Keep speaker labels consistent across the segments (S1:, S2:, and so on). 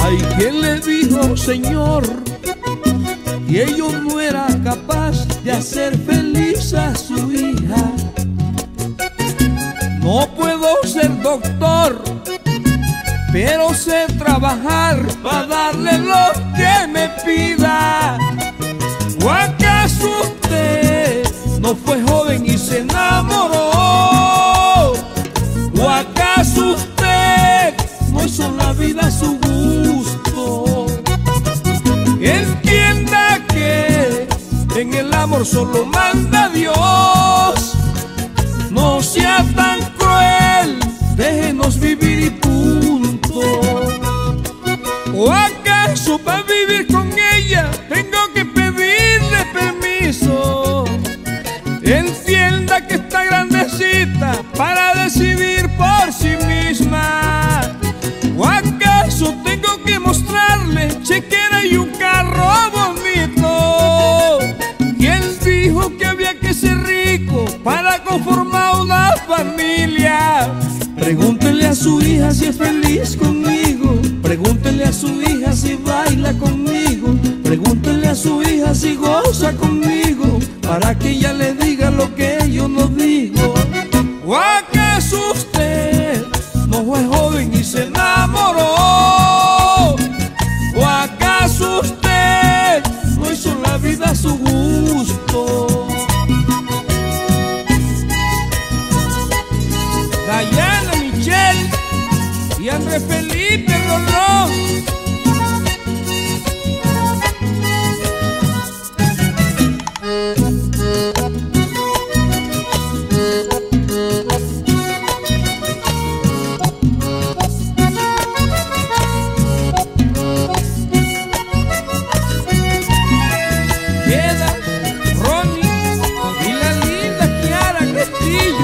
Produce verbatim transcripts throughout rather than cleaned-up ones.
S1: Hay quien le dijo, Señor, que ellos no era capaz de hacer feliz a su hija. No puedo ser doctor, pero sé trabajar para darle lo que me pida. ¿O acaso usted no fue joven y se enamoró? ¿O acaso usted no hizo la vida a su gusto? Entienda que en el amor solo manda Dios. No sea tan cruel, déjenos vivir y punto. ¿O acaso para vivir con ella tengo que pedirle permiso? Entienda que está grandecita para decidir por sí misma. ¿O acaso tengo que mostrarle chequera y un carro bonito? ¿Quién dijo que había que ser rico para conformar una familia? Pregúntele a su hija si es feliz conmigo. Pregúntele a su hija si baila conmigo. Pregúntele a su hija si goza conmigo, para que ella le diga lo que yo no digo. ¿O acaso usted no fue joven y se enamoró? ¿O acaso usted no hizo la vida a su gusto? Dayana, Michelle y Andrés Felipe Rolón. Queda Ronnie y la linda Kiara Castillo.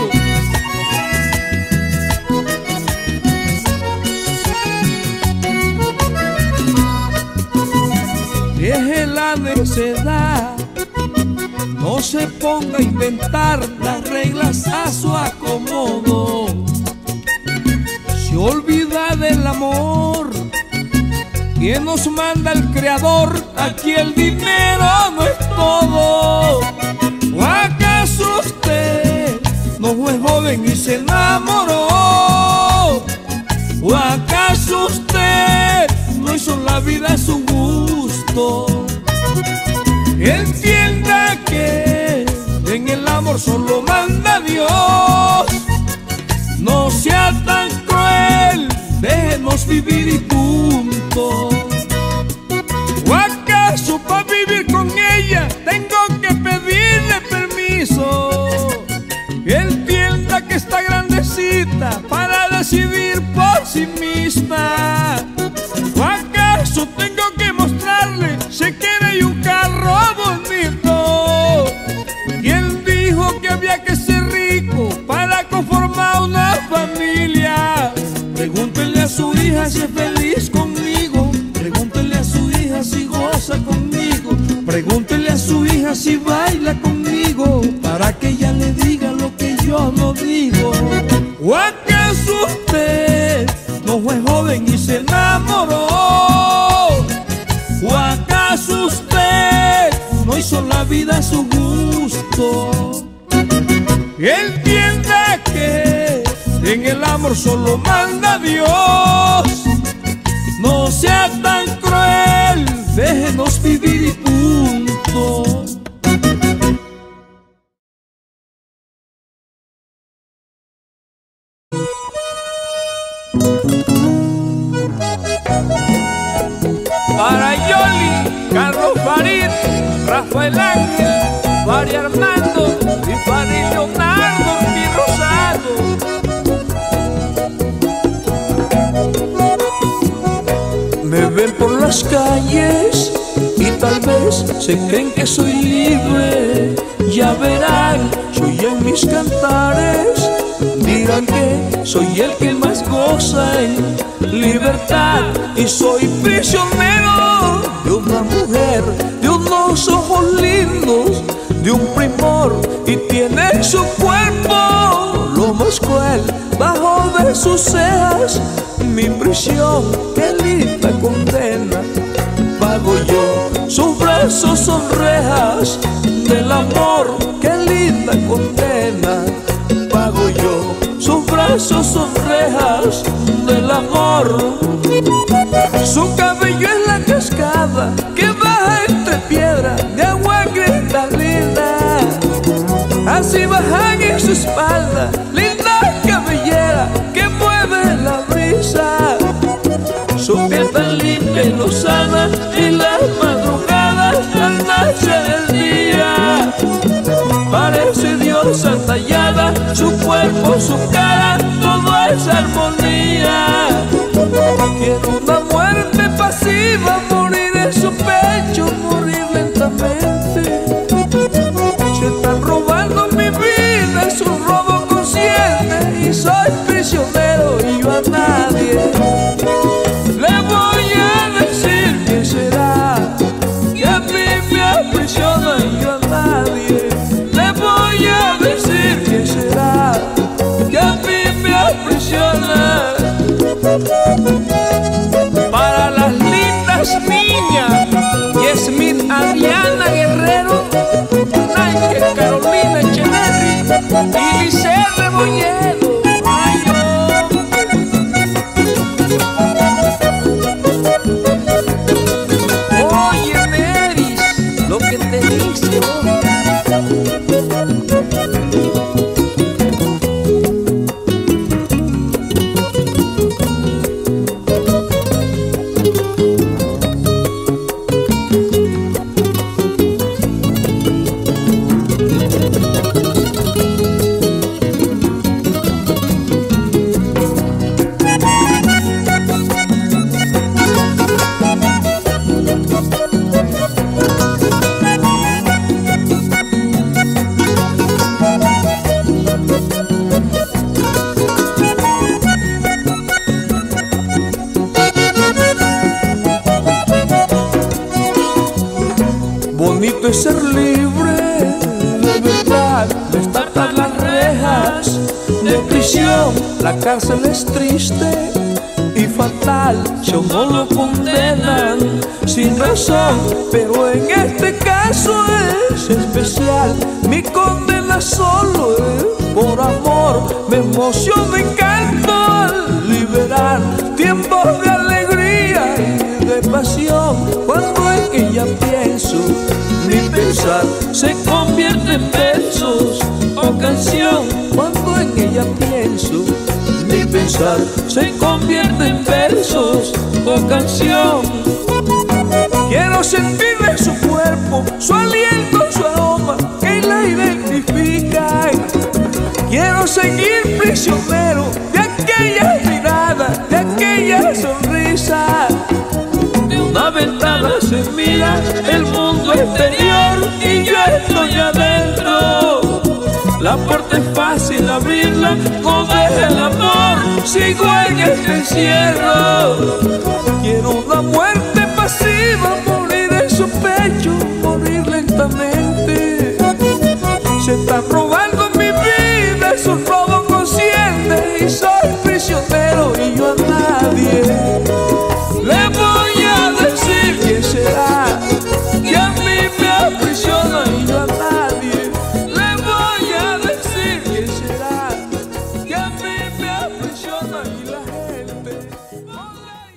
S1: Deje la necedad, no se ponga a inventar las reglas a su acomodo. Se olvida del amor que nos manda el Creador. Aquí el dinero no es todo. ¿O acaso usted no fue joven y se enamoró? ¿O acaso usted no hizo la vida a su gusto? Entienda que en el amor solo manda Dios. No sea tan cruel, déjenos vivir y punto. ¿O acaso para vivir con ella tengo que pedirle permiso? Entienda que está grandecita para decidir por sí misma. ¿O acaso tengo que mostrarle chequera y un carro bonito? ¿Quién dijo que había que ser rico para conformar una familia? Pregúntele a su hija si es feliz conmigo. Pregúntele a su hija si goza conmigo. Pregúntele a su hija si baila conmigo, para que ella le diga lo que yo no digo. ¿O acaso usted no fue joven y se enamoró? ¿O acaso usted no hizo la vida a su gusto? Entienda que en el amor solo manda Dios. No sea tan cruel, déjenos vivir y punto. Para Yoli, Carlos Farid, Rafael Ángel, María Armando y Farid Leonardo y Rosado. Me ven por las calles y tal vez se creen que soy libre. Ya verán, soy en mis cantares. Dirán que soy el que más goza en libertad y soy prisionero de una mujer, de unos ojos lindos, de un primor, y tiene en su cuerpo lo más cruel bajo de sus cejas. Mi prisión, qué linda condena. sus brazos son rejas del amor, qué linda condena pago yo. Sus brazos son rejas del amor, su cabello es la cascada que baja entre piedras de agua cristalina. Así bajan en su espalda linda cabellera que mueve la brisa. Su piel tan limpia y lozana en las madrugadas al nacer el día. Parece diosa tallada, su cuerpo, su cara, todo es armonía. Quiero una muerte pasiva, morir en su pecho, morir lentamente. Se están robando mi vida, es un robo consciente y soy prisionero y yo a nadie le voy a decir que será, que a mí me aprisiona y yo a nadie le voy a decir que será, que a mí me aprisiona. Para las lindas niñas, Yesmith Adriana Guerrero, Nike Carolina Echeverry y Lice Rebolledo. Oye, Meris, lo que te dice, bonito es ser libre, de verdad, destapar las rejas de prisión. La cárcel es triste y fatal, si a uno lo condenan sin razón, pero en este caso es especial. Mi condena solo es por amor, me emociona y canto al liberar tiempos de alegría y de pasión. Cuando en ella pienso, mi pensar se convierte en versos o canción. Cuando en ella pienso, mi pensar se convierte en versos o canción. Quiero sentir en su cuerpo, su aliento, su aroma que la identifica. Quiero seguir prisionero de aquella mirada, de aquella sonrisa. De una ventana se mira el mundo exterior y yo estoy adentro. La puerta es fácil abrirla, no deje el amor, sigo en este encierro. Quiero una muerte pasiva, morir en su pecho, morir lentamente. Se está robando mi vida, es un robo consciente y soy prisionero y yo a nadie le voy a decir que será, que a mí me aprisiona y yo a nadie le voy a decir que será, que a mí me aprisiona y la gente no la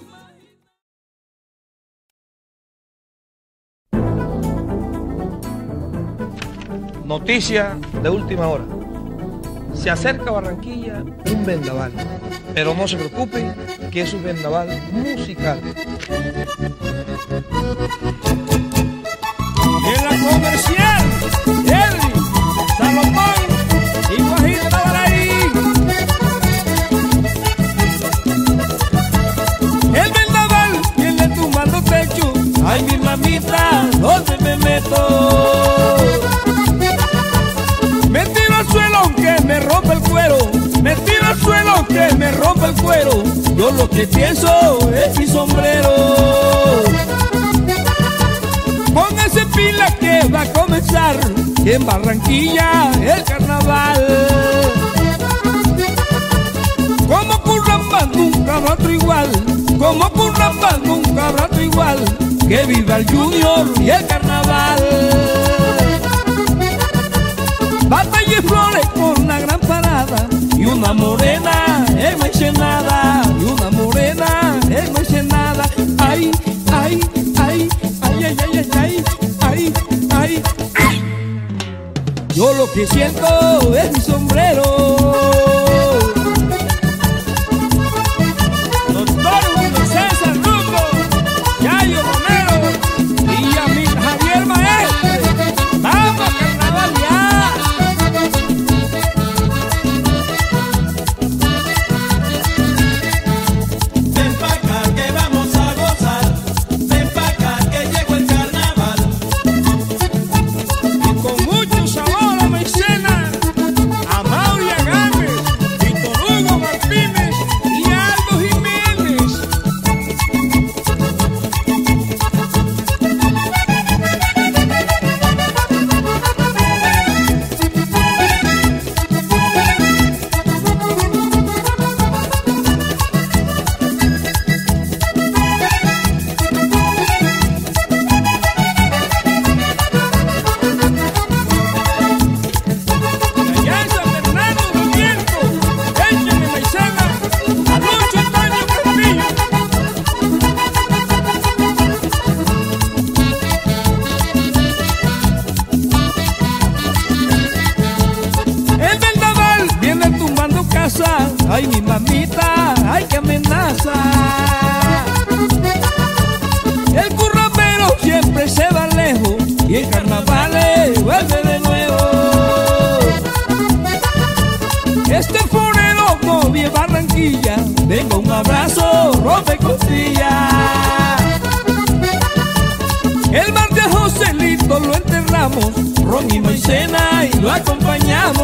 S1: imagina.
S2: Noticia de última hora. Se acerca a Barranquilla un vendaval, pero no se preocupen que es un vendaval musical.
S1: En la comercial, Henry, Salomón y Guajito Baraí. El vendaval viene tumbando techo, ay mi mamita, ¿dónde me meto? Me tiro al suelo aunque me rompa el cuero, me tiro al suelo aunque me rompa el cuero. Yo lo que pienso es mi sombrero. Póngase pila que va a comenzar en Barranquilla el carnaval. Como Curramba nunca habrá otro igual, como Curramba nunca habrá otro igual. que viva el Junior y el carnaval. Batalla y flores por la gran parada, y una morena en Ensenada, y una morena en Ensenada. Ay, ay, ay, ay, ay, ay, ay, ay, ay, ay. Yo lo que siento es mi sombrero. Doctor Julio César Lugo, Yayo Romero y Yamil Javier Maestre. ¡Vamos a carnavalear!
S3: Ven pa' acá que vamos a gozar, ven pa' acá que llegó el carnaval.
S1: Y con mucho sabor a maicena, a Mauri Agames, Víctor Hugo Martínez y Aldo Jiménez. Allá en San Fernando del Viento, échenle maicena a Lucho Antonio Castillo. El vendaval viene tumbando casa, ay mi mamita, ay que amenaza. El currapero siempre se va lejos y el carnaval vuelve de nuevo. Este forero no viene Barranquilla, venga un abrazo, rompe costillas. El martes a Joselito lo enterramos, ron y maicena y lo acompañamos.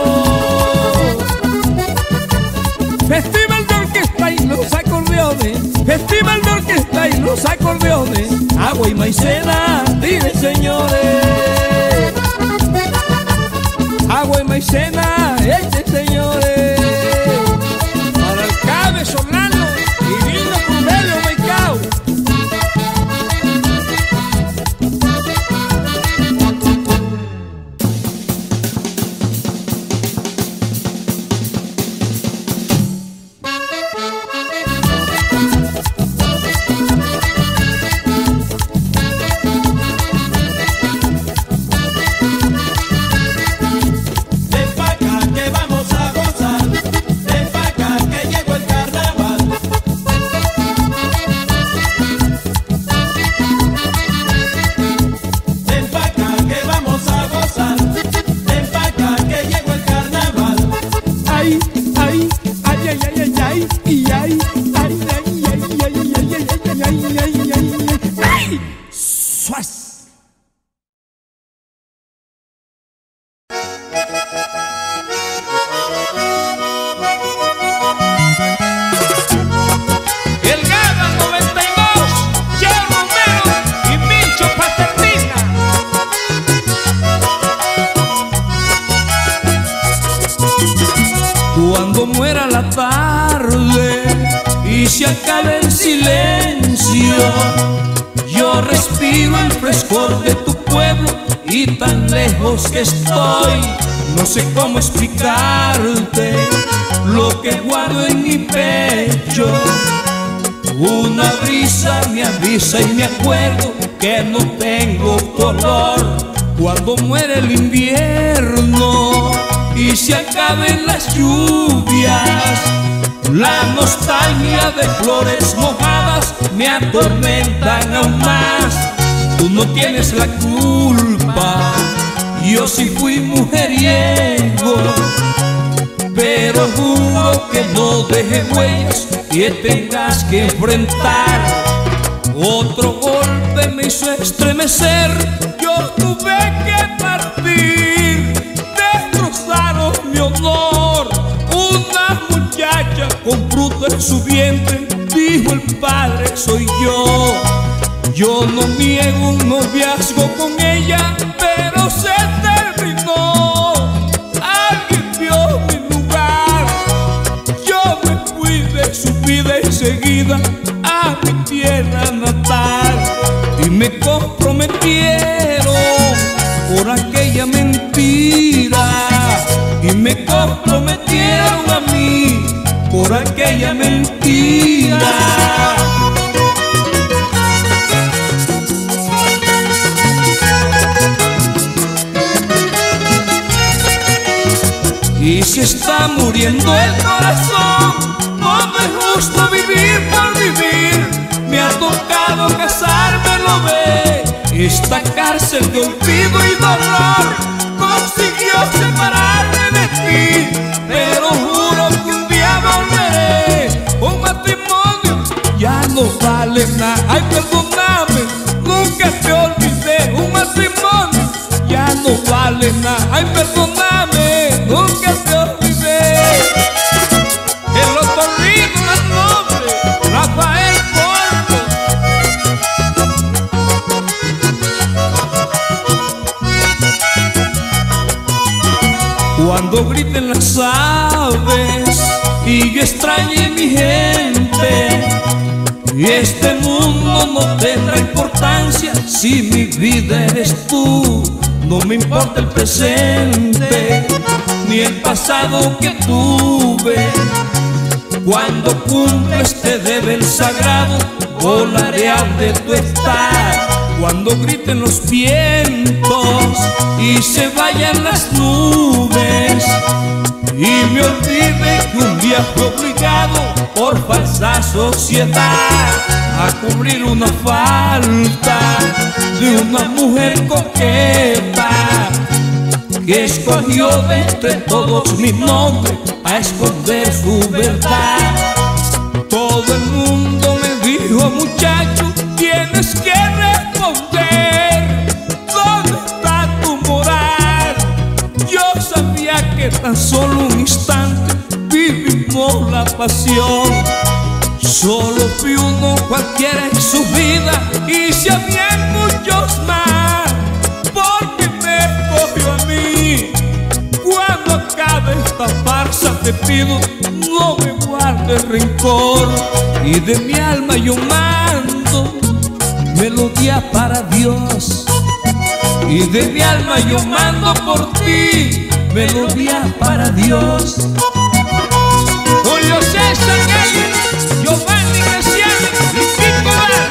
S1: Festival de orquesta y los acordeones, festival de orquesta y los acordeones, agua y maicena, dile señores. Agua y maicena, echen señores. Para el Cabe Solano y Nino Crubelio Maicao.
S3: Ven pa' acá que vamos a gozar, ven pa' acá que llegó el carnaval. Ven pa' acá que vamos a gozar, ven pa' acá que llegó el carnaval.
S1: Ay, ay, ay, ay, ay, ay, ay, y ay, ay, ay, ay, ay, ay, ay, ay, ay, ay, ay, ay, ay, suas. El Gaba noventa y dos, Che Romero y Micho Paternina. Cuando muera la tarde y se acabe el silencio, yo respiro el frescor de tu pueblo y tan lejos que estoy, no sé cómo explicarte lo que guardo en mi pecho. Una brisa me avisa y me acuerdo que no tengo color. Cuando muere el invierno y se acaben las lluvias, la nostalgia de flores mojadas me atormentan aún más. Tú no tienes la culpa, yo sí fui mujeriego, pero juro que no deje huellas que tengas que enfrentar. Otro golpe me hizo estremecer, yo tuve que partir, destrozaron mi honor. Una muchacha con fruto en su vientre, dijo el padre soy yo. Yo no niego un noviazgo con ella, pero se terminó. Alguien vio mi lugar, yo me fui de su vida enseguida a mi tierra natal. Y me me comprometieron por aquella mentira, y me comprometieron a mí por aquella mentira. Y se está muriendo el corazón, no me gusta vivir por vivir. Me ha tocado casarme, lo ve. Esta cárcel de olvido y dolor consiguió separarme de ti, pero juro que un día volveré. Un matrimonio ya no vale nada. Ay, perdóname, nunca te olvidé. Un matrimonio ya no vale nada. Ay, perdóname, nunca te olvidé. El otorrino más noble, Rafael Porto. Cuando griten las aves y yo extrañe mi gente, y este mundo no tendrá importancia si mi vida eres tú. No me importa el presente ni el pasado que tuve. Cuando cumpla este deber sagrado, volaré a donde tú estás. Cuando griten los vientos y se vayan las nubes, y me olvide que un día fue obligado por falsa sociedad a cubrir una falta de una mujer coqueta que escogió de entre todos mi nombre a esconder su verdad. Todo el mundo me dijo: muchacho, tienes que responder, ¿dónde está tu moral? Yo sabía que tan solo un instante vivimos la pasión. Solo fui uno cualquiera en su vida, y si había muchos más, porque me escogió a mí. Cuando acabe esta farsa te pido, no me guardes rencor, y de mi alma yo mando melodía para Dios. Y de mi alma yo mando por ti melodía para Dios. Julio César Gayes, Giovanni Graciani y Kiko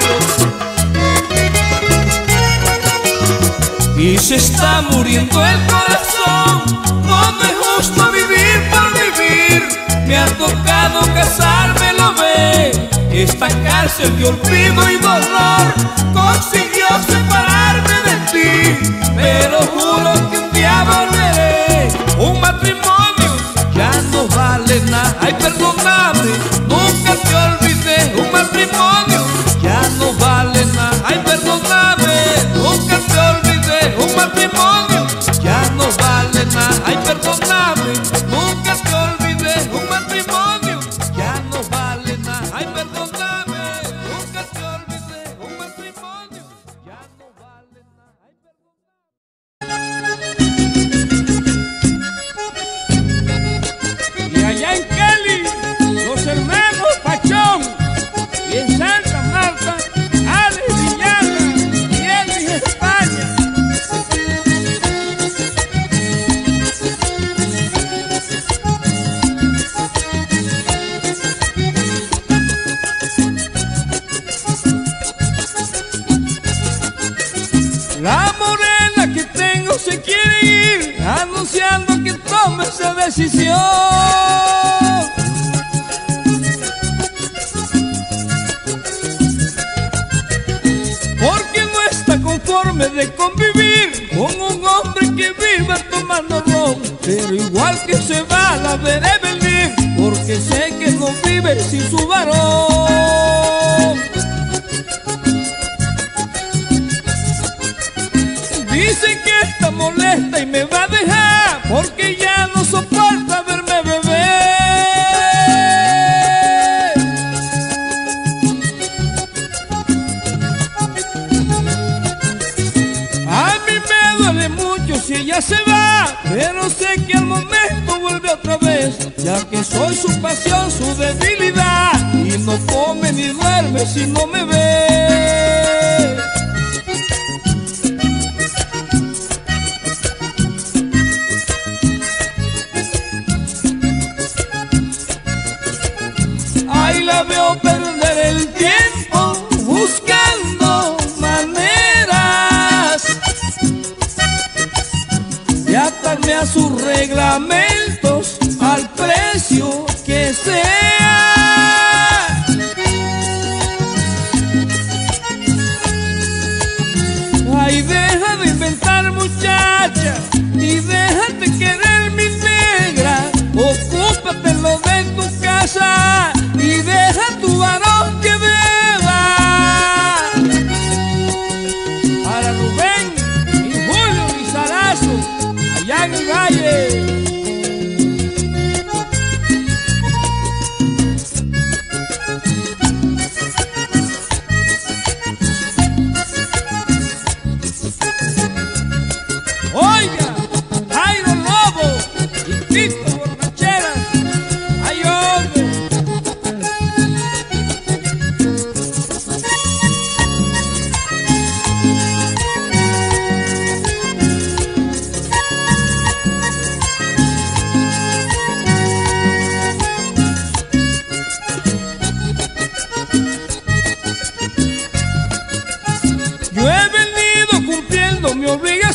S1: Barros. Y se está muriendo el corazón, no me gusta vivir por vivir. Me ha tocado casarme, lo ve. Esta cárcel de olvido y dolor consiguió separarme de ti, pero juro que un día volveré. Un matrimonio ya no vale nada. Ay, perdóname, nunca te olvidé. Un matrimonio ya no vale nada. Ay, perdóname, nunca te olvidé. Un matrimonio ya no vale nada. Ay, perdóname, nunca te olvidé. Un matrimonio ya no vale nada. Ay, perdóname, nunca te olvidé. Un matrimonio ya no vale nada. Ay, perdóname. Y allá en Cali, los hermanos Pachón, y en Santa Marta, Alex Villagra y Elvis España. La morena que tengo se quiere ir, anunciando que tome esa decisión. Porque no está conforme de convivir con un hombre que viva tomando ron. Pero igual que se va, la veré venir, porque sé que no vive sin su varón. Dice que está molesta y me va a dejar, porque ya no soporta verme beber. A mí me duele mucho si ella se va, pero sé que al momento vuelve otra vez, ya que soy su pasión, su debilidad, y no come ni duerme si no me ve.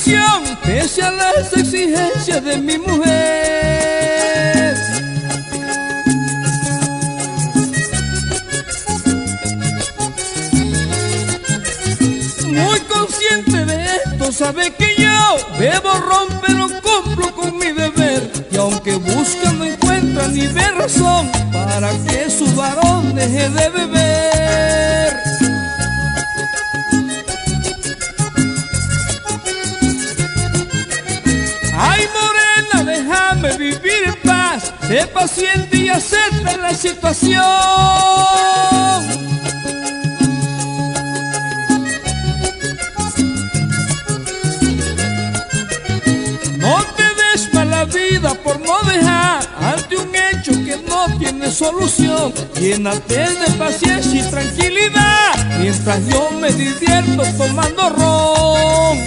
S1: ilusión, pese a las exigencias de mi mujer. Muy consciente de esto, sabe que yo bebo ron, pero cumplo con mi deber. Y aunque busca no encuentra ni ve razón para que su varón deje de beber. Ay, morena, déjame vivir en paz, sé paciente y acepta la situación. No te des mala vida por no dejar ante un hecho que no tiene solución. Llénate de paciencia y tranquilidad mientras yo me divierto tomando ron.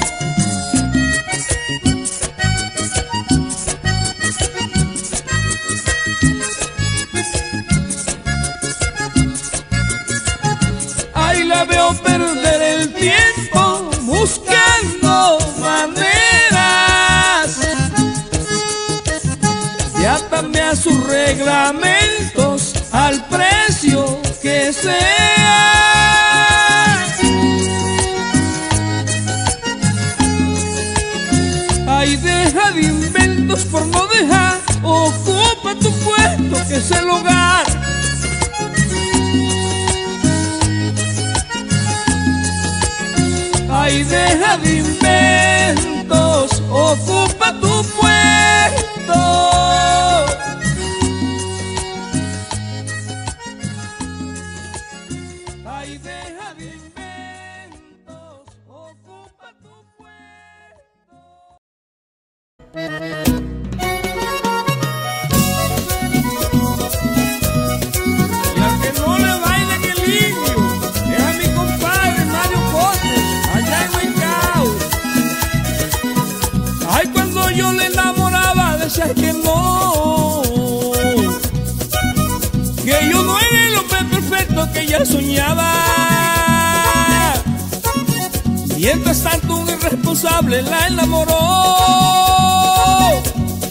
S1: Ahí la veo perder el tiempo buscando maneras y atarme a sus reglamentos al precio que sea. Ay, deja de inventos por no dejar, ocupa tu puesto que es el hogar. Ay, deja de inventos, ocupa tu puesto. Ay, deja de inventos, ocupa tu puesto. Y al que no le bailen el indio, es a mi compadre Mario Cotes, allá en Maicao. Ay, cuando yo le enamoraba decía que no, que yo no era el hombre perfecto que ella soñaba. Mientras tanto un irresponsable la enamoró.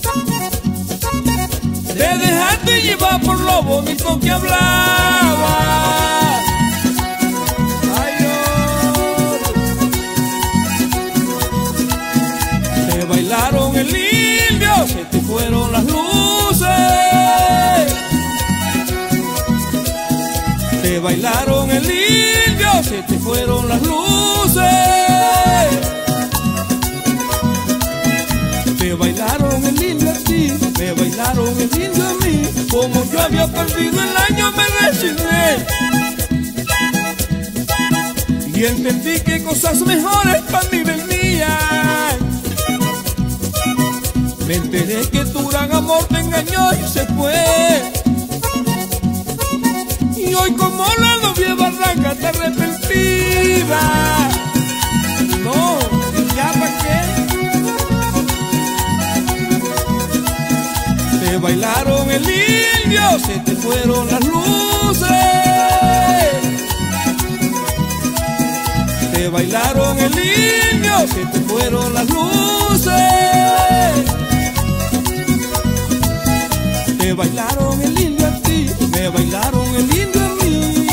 S1: Te dejaste llevar por lo bonito que hablaba. Ay, oh. Te bailaron el indio, se te fueron las luces. Te bailaron el indio, se te fueron las luces. Me bailaron el indio a ti, me bailaron el indio a mí. Como yo había perdido el año me resigné y entendí que cosas mejores para mí venían. Me enteré que tu gran amor te engañó y se fue. Y hoy como la novia barranca te arrepentida. No, ya para qué. Te bailaron el indio, se te fueron las luces. Te bailaron el indio, se te fueron las luces. Te bailaron el indio a ti, me bailaron el indio a mí.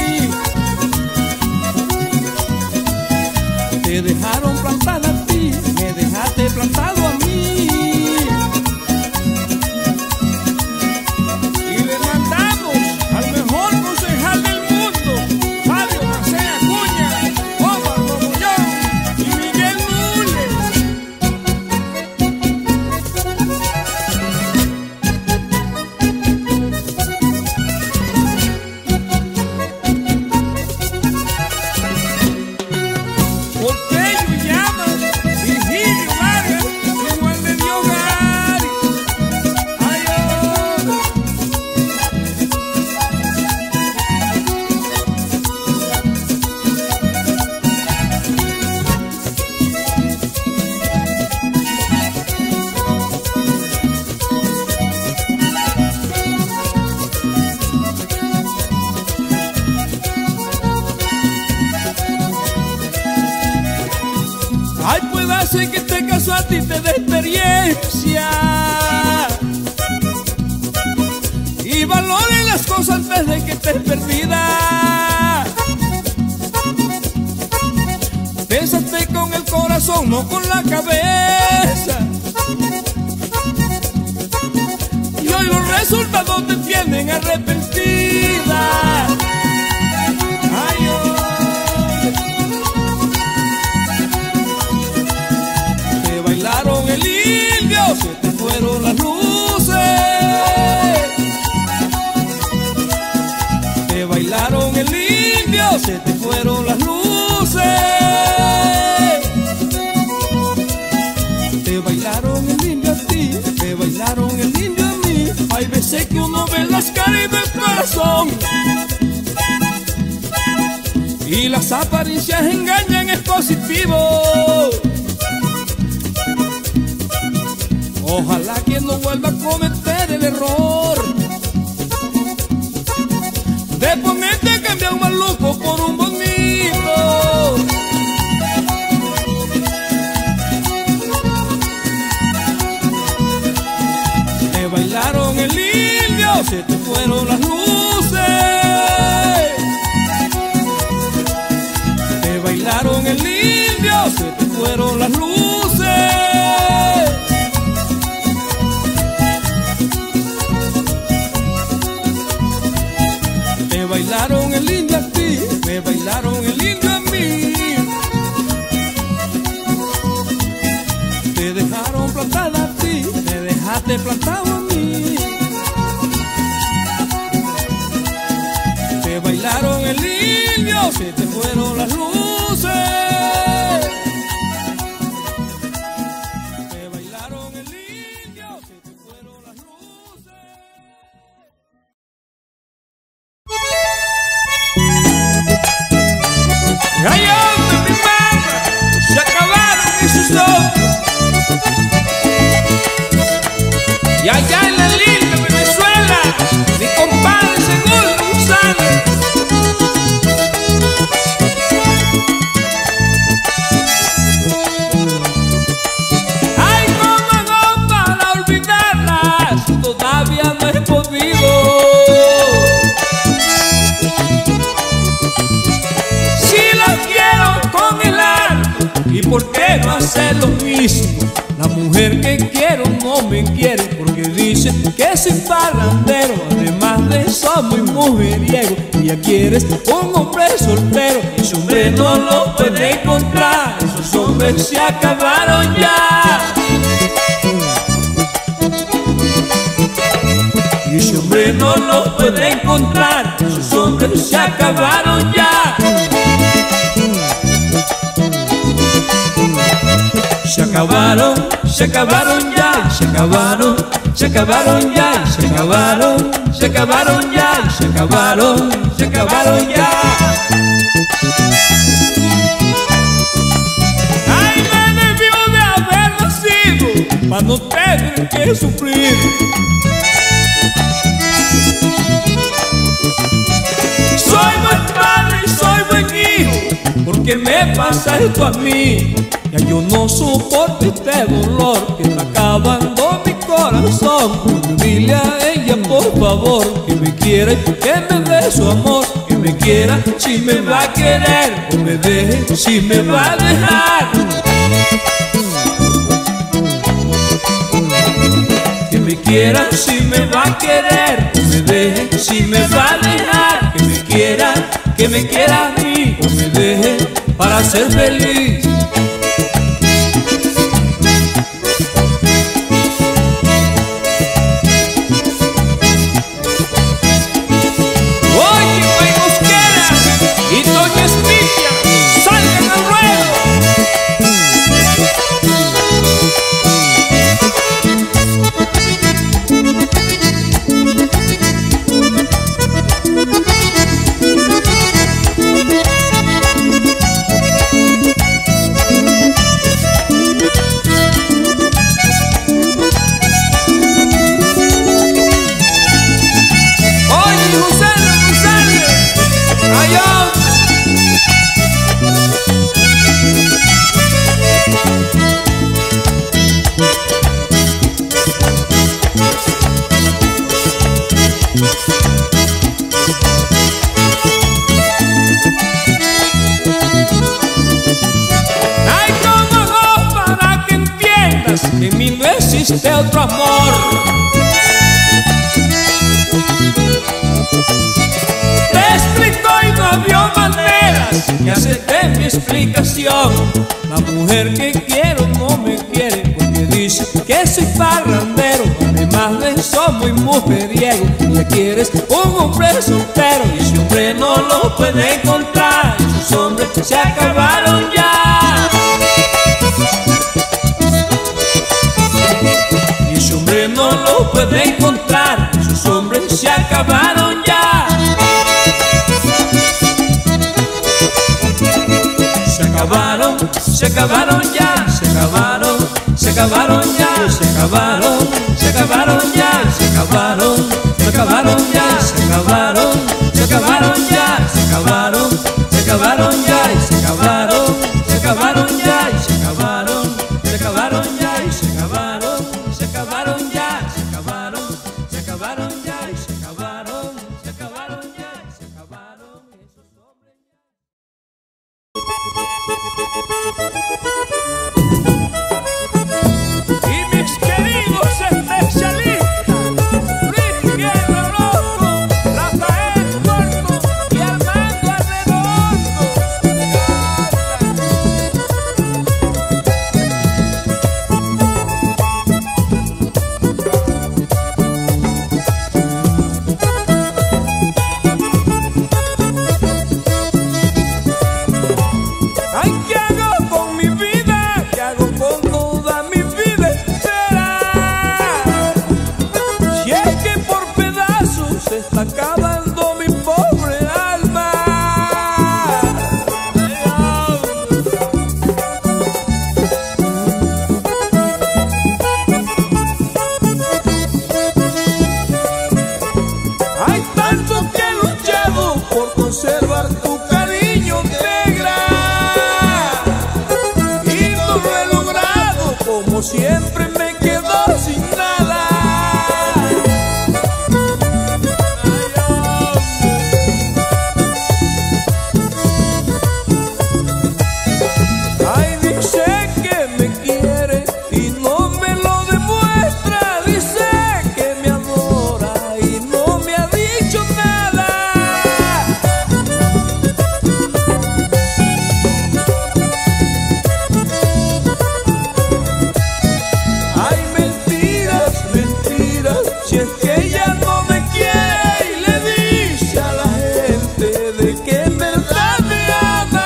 S1: Te dejaron plantada a ti, me dejaste plantado a mí. Y le mandamos al mejor concejal del mundo, Fabio Macea Acuña, Omar Mogollón y Miguel Núñez. hace que este caso a ti te dé experiencia y valore las cosas antes de que estés perdida. Pénsate con el corazón, no con la cabeza, y hoy los resultados te tienen arrepentida. Ay, oh. Te bailaron el indio, se te fueron las luces. Te bailaron el indio, se te fueron las luces. Te bailaron el indio a ti, te bailaron el indio a mí. Hay veces que uno ve las caras y ve el corazón, y las apariencias engañan, es positivo. Ojalá que no vuelva a cometer el error de ponerte a cambiar un maluco por un bonito. Te bailaron el indio, se te fueron las luces. Te bailaron el indio, se te fueron las luces. Me bailaron el indio a ti, me bailaron el indio a mí. Te dejaron plantada a ti, me dejaste plantado a mí. Te bailaron el indio, se te fueron las luces. Te bailaron el indio, se te fueron las luces. ¡Ay, hombre, mi mamá! Se acabaron esos ojos. Y allá en la linda Venezuela, mi compadre Segundo González. Ay, cómo hago para olvidarlas, todavía no he podido. ¿Y por qué no hacer lo mismo? La mujer que quiero no me quiere porque dice que soy parrandero. Además de eso muy mujeriego. Y ya quieres un hombre soltero. Ese hombre no lo puede encontrar. Esos hombres se acabaron ya. Y ese hombre no lo puede encontrar. Esos hombres se acabaron ya. Se acabaron, se acabaron ya, se acabaron, se acabaron ya, se acabaron, se acabaron ya, se acabaron, se acabaron ya. Ay, me debió de haber nacido para no tener que sufrir. Soy buen padre y soy buen hijo, porque me pasa esto a mí. Ya yo no soporto este dolor que está acabando mi corazón. Dile a ella por favor que me quiere, que me dé su amor, que me quiera si me va a querer, o me deje si me va a dejar. Que me quiera si me va a querer, o me deje si me va a dejar. Que me quiera, que me quiera a mí, o me deje para ser feliz. existe otro amor. Te explico y no había maneras que acepté mi explicación. La mujer que quiero no me quiere porque dice que soy parrandero. Además de eso muy mujeriego. Ella quiere un hombre soltero y ese hombre no lo puede encontrar. Esos hombres se acabaron ya. Y ese hombre no lo puede encontrar. Esos hombres se acabaron ya. Se acabaron, se acabaron ya, se acabaron, se acabaron ya, se acabaron, se acabaron ya, se acabaron, se acabaron ya, se acabaron, se acabaron ya, se acabaron, se acabaron ya, y se acabaron, se acabaron ya, y se acabaron, se acabaron ya, y se acabaron, se acabaron ya, se acabaron, se acabaron ya, y se acabaron, se acabaron ya, y se acabaron esos hombres. Y mis queridos especialistas, Luis Guerra Loco, Rafael Puerto y Armando Arredondo. Ay, ¿qué hago con mi vida? ¿Qué hago con toda mi vida entera? Si es que por pedazos se está acabando mi pobre alma. Hay tanto que he luchado por conservar tu cariño, negra. Y no lo he logrado, como siempre me quedo sin nada. Ay, dice que me quiere y no me lo demuestra. Dice que me adora y no me ha dicho nada. Ay, mentiras, mentiras, si es que ella no me quiere y le dice a la gente de que en verdad me ama.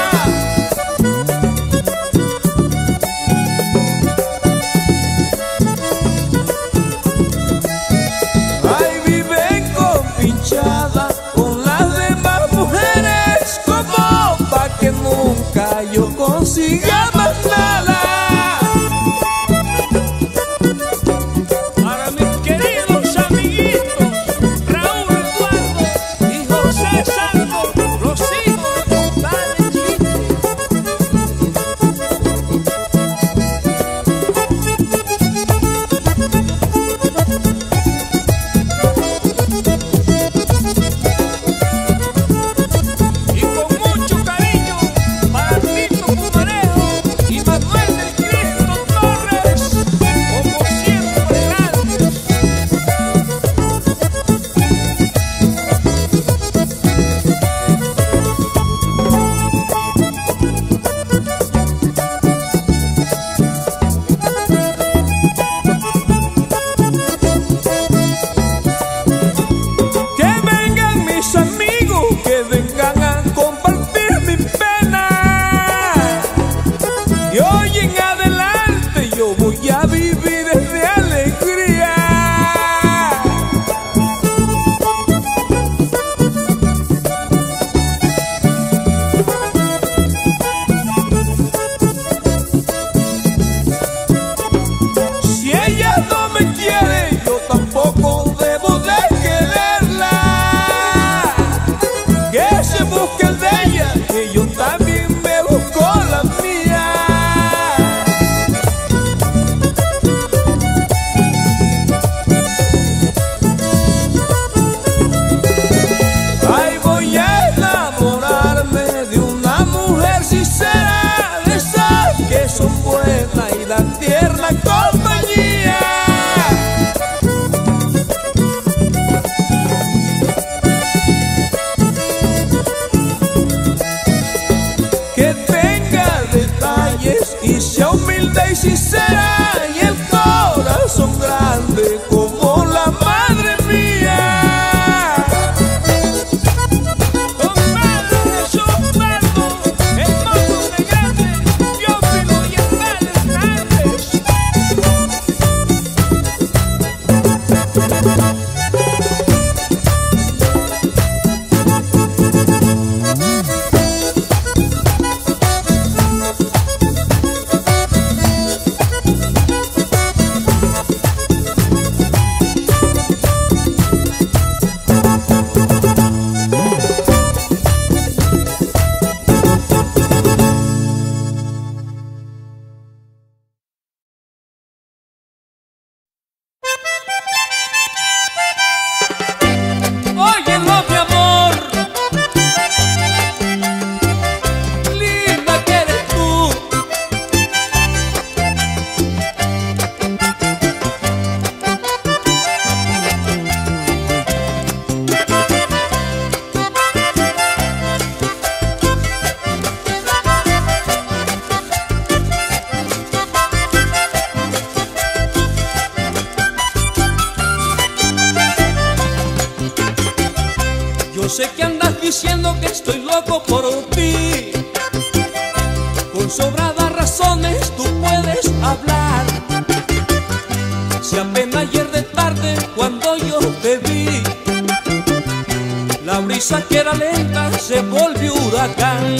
S1: Ay, vive compinchada con las demás mujeres como pa' que nunca yo consiga más nada. Para mis queridos amiguitos Raúl Eduardo y José Santos, los hijos de compadre Chico. Y con mucho cariño para Tito Pumarejo y Manuel del Cristo Torres, como siempre grandes. Que vengan mis amigos, que vengan a compartir mi pena. Y hoy en adelante yo voy a vivir desde alegría. Si ella no me quiere, yo tampoco debo de quererla. Que se busque el de ella, que yo también me busco la mía. Ay, voy a enamorarme de una mujer sincera, de esas que son buenas y dan tierna compañía. y sea humilde y sincera y el corazón grande como la madre mía. Yo sé que andas diciendo que estoy loco por ti. Con sobradas razones tú puedes hablar. Si apenas ayer de tarde cuando yo te vi, la brisa que era lenta se volvió huracán.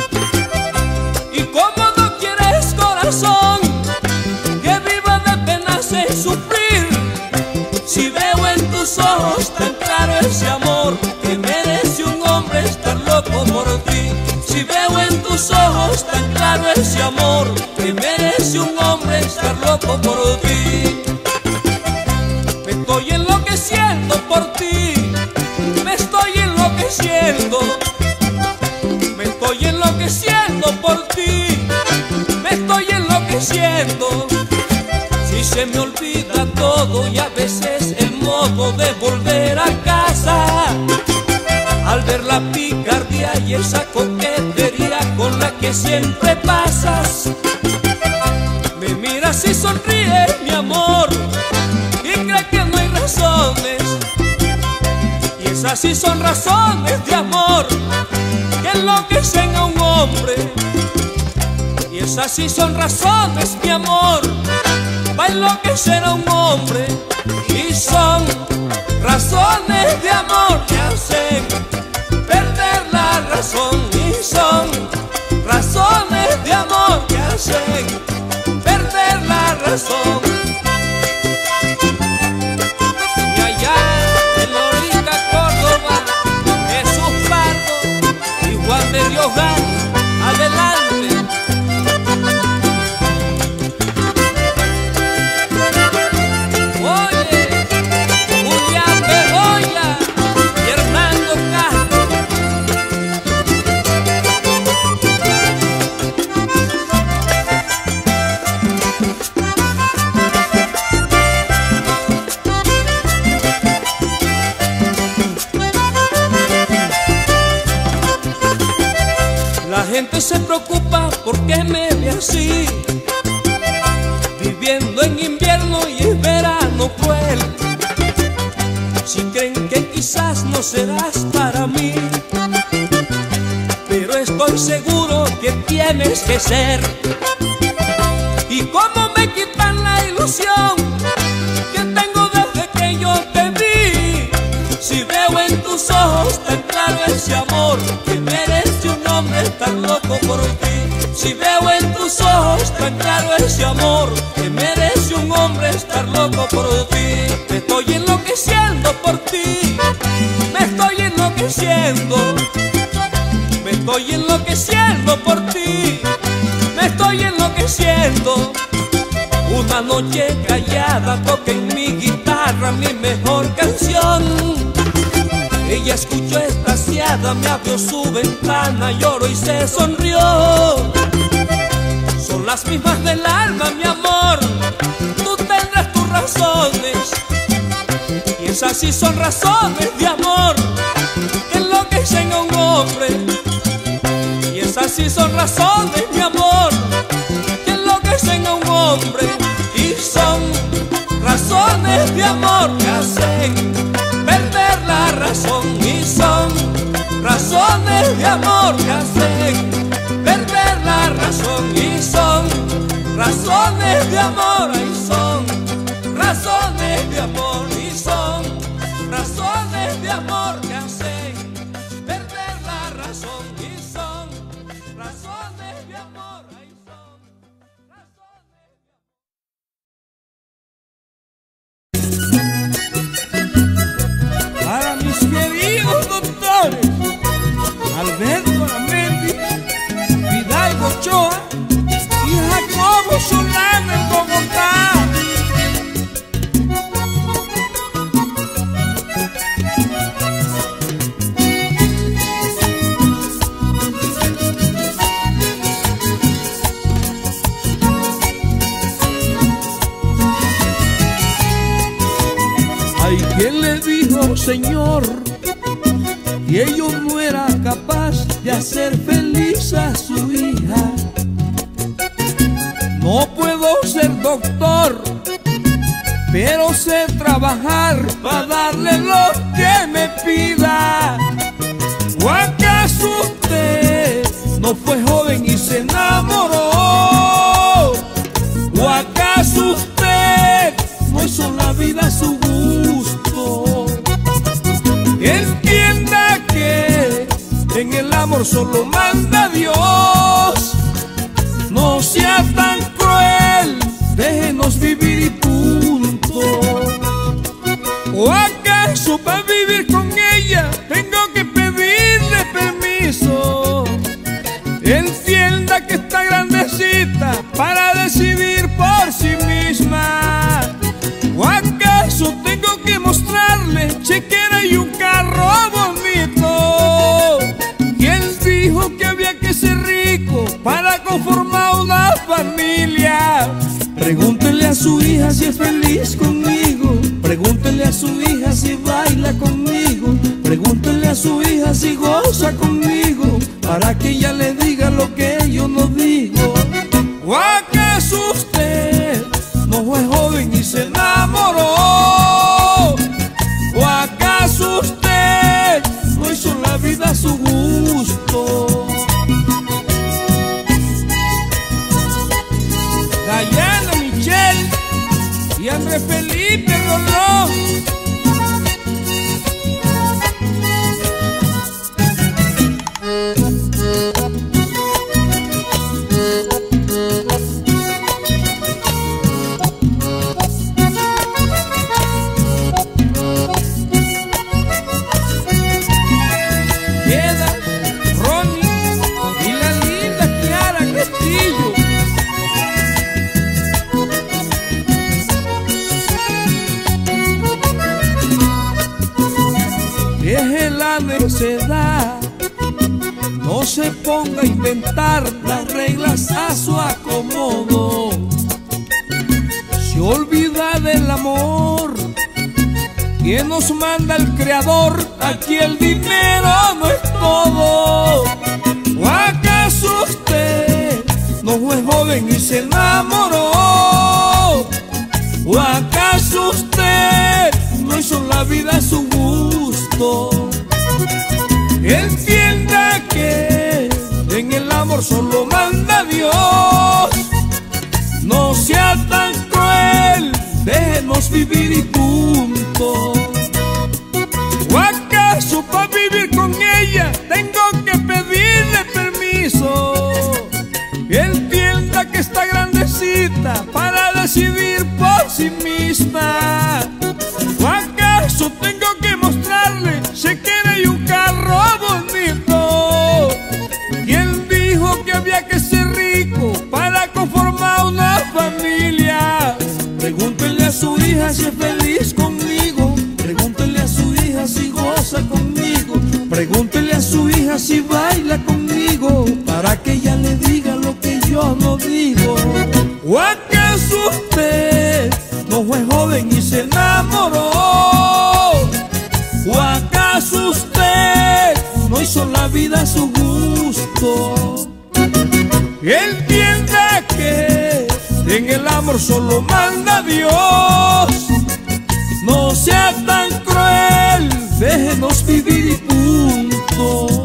S1: Y como no quieres corazón que viva de penas y sufrir, si veo en tus ojos tan claro ese amor que merece un hombre estar loco por ti. Si veo en tus ojos tan claro ese amor que merece un hombre estar loco por ti. Me estoy enloqueciendo por ti, me estoy enloqueciendo, me estoy enloqueciendo por ti, me estoy enloqueciendo. Si se me olvida todo y a veces el modo de volver a casa, al ver la picardía y esa coquetería con la que siempre pasas, me miras y sonríes, mi amor, y crees que no hay razones. Y esas sí son razones de amor que enloquecen a un hombre. Y esas sí son razones, mi amor, para enloquecer a un hombre. Y son razones de amor que hacen perder la razón. Y son razones de amor que hacen perder la razón. Y allá en Lorica, Córdoba, Jesús Pardo y Juan de Dios Gana, adelante. La gente se preocupa porque me ve así, viviendo en invierno y en verano cruel. Si creen que quizás no serás para mí, pero estoy seguro que tienes que ser. Y cómo me quitan la ilusión que tengo desde que yo te vi. Si veo en tus ojos tan claro ese amor que merece un hombre estar loco por ti. Si veo en tus ojos tan claro ese amor que merece un hombre estar loco por ti. Me estoy enloqueciendo por ti, me estoy enloqueciendo, me estoy enloqueciendo por ti, me estoy enloqueciendo. Una noche callada toca en mi guitarra mi mejor canción. Ella escuchó extasiada, me abrió su ventana, lloró y se sonrió. Son las mismas del alma, mi amor, tú tendrás tus razones. Y esas sí son razones de amor que enloquecen a un hombre. Y esas sí son razones, mi amor, que enloquecen hombre, y son razones de amor que hacen perder la razón, y son razones de amor que hacen perder la razón, y son razones de amor, y son razones de amor, y son razones de amor que hacen perder la razón, y son razones de amor, y son razones de amor. Para mis queridos doctores Alberto Aramendi, Fidalgo Ochoa y Jacobo Solano en Bogotá. Ay, ¿quién le dijo, Señor, que ellos no era capaz de hacer feliz a su hija? No puedo ser doctor, pero sé trabajar para darle lo que me pida. ¿O acaso usted no fue joven y se enamoró? ¿O acaso usted no hizo la vida a su gusto? Entienda que en el amor solo manda Dios. No sea tan cruel, déjenos vivir y punto. ¿O acaso para vivir con ella tengo que pedirle permiso? Entienda que está grandecita para decidir por sí misma. ¿O acaso tengo que mostrarle chequera y un carro bonito? ¿Quién dijo que había que ser rico para conformar una familia? Pregúntele a su hija si es feliz conmigo. Pregúntele a su hija si baila conmigo. Pregúntele a su hija si goza conmigo, para que ella le diga lo que yo no digo. ¿O acaso usted no fue joven y se enamoró? ¿O acaso usted no hizo la vida a su gusto? Dayana Michelle y Andrés Felipe Rolón. Queda Ronnie y la linda Clara Castillo. Deje la necedad, no se ponga a inventar las reglas a su acomodo. Se olvida del amor que nos manda el Creador. Aquí el dinero no es todo. ¿O acaso usted no fue joven y se enamoró? ¿O acaso usted no hizo la vida a su gusto? Entienda que en el amor solo manda Dios. No sea tan cruel, déjenos vivir y punto. ¿O acaso para vivir con ella tengo que pedirle permiso? Entienda que está grandecita para decidir por sí misma. ¿O acaso tengo que mostrarle chequera y un carro bonito? ¿Quién dijo que había que ser rico para conformar una familia? Pregúntele a su hija si es feliz conmigo. Pregúntele a su hija si goza conmigo. Pregúntele a su hija si baila conmigo, para que ella le diga lo que yo no digo. ¿O acaso usted no fue joven y se enamoró? ¿O acaso usted no hizo la vida a su gusto? Entienda que En el amor solo manda Dios. No sea tan cruel, déjenos vivir y punto.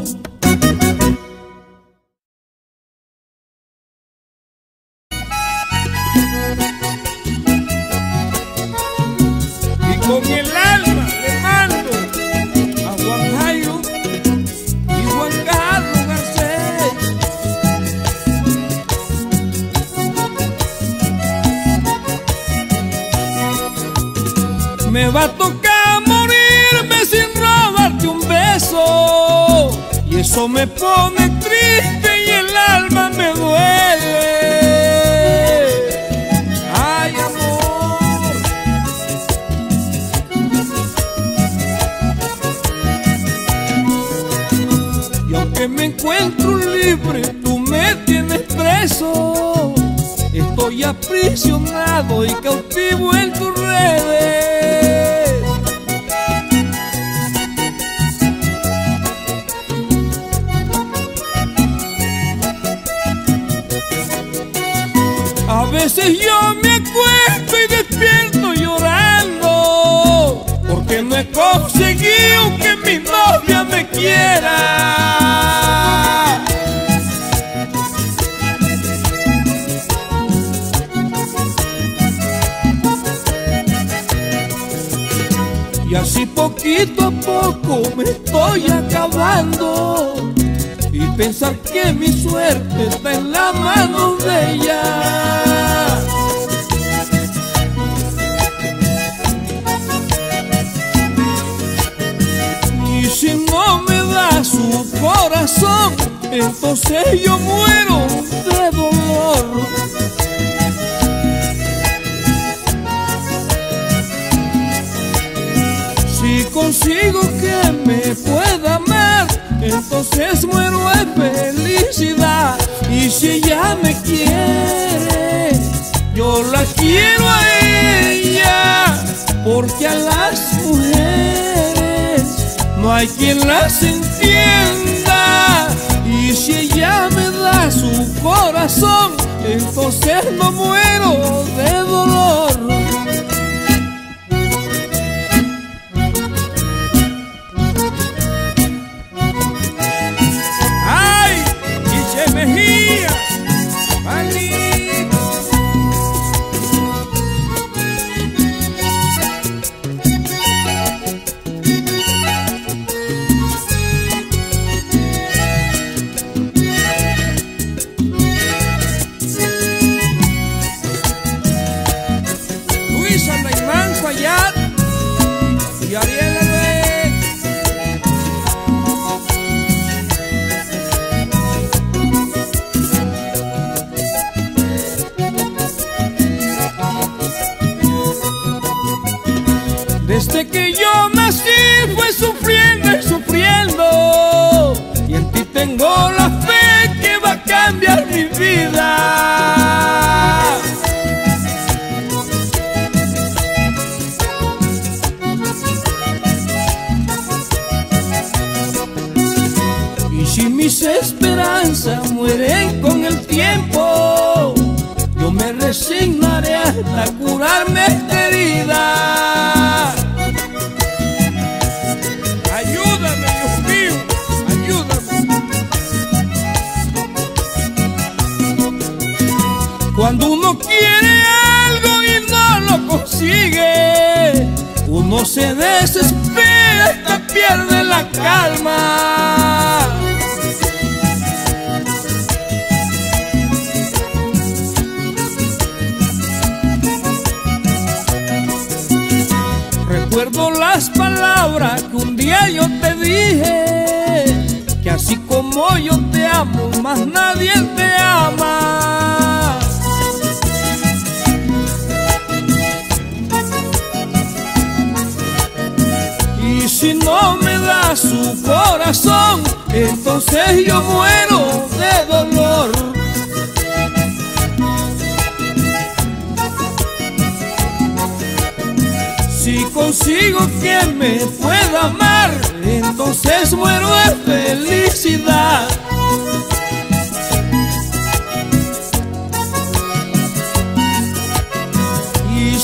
S1: Y con el alma le mando a Juan Jairo y Juan Carlos Garcés. Me va a tocar morirme sin robarte un beso, y eso me pone triste y el alma me duele. Ay, amor. Y aunque me encuentro libre, tú me tienes preso. Estoy aprisionado y cautivo en tus redes. A veces yo me acuesto y despierto llorando, porque no he conseguido que mi novia me quiera. Y así poquito a poco me estoy acabando, y pensar que mi suerte está en la mano de ella. Y si no me da su corazón, entonces yo muero de dolor. Si consigo que me pueda amar, entonces muero de felicidad. Y si ella me quiere, yo la quiero a ella, porque a las mujeres no hay quien las entienda. Y si ella me da su corazón, entonces no muero de dolor. Y Ariel Herrera. Desde que yo nací fue sufriendo y sufriendo, y en ti tengo la fe que va a cambiar mi vida. Si mis esperanzas mueren con el tiempo, yo me resignaré hasta curarme esta herida. Ayúdame, Dios mío, ayúdame. Cuando uno quiere algo y no lo consigue, uno se desespera hasta pierde la calma. Recuerdo las palabras que un día yo te dije, que así como yo te amo, más nadie te ama. Y si no me da su corazón, entonces yo muero de dolor. Si consigo quien me pueda amar, entonces muero de felicidad.